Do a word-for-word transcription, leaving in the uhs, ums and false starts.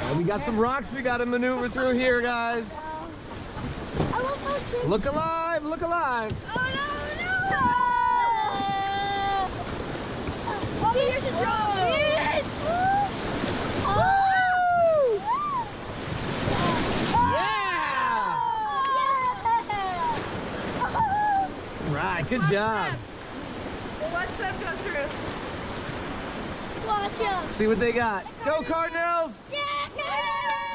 We got some rocks we got to maneuver through here, guys. I love those. Look alive, look alive. Oh no, no! Oh, here's the drone. Yes! Oh! Yeah! Right, good job. Watch them go through. Watch them. See what they got. Go Cardinals! Yeah!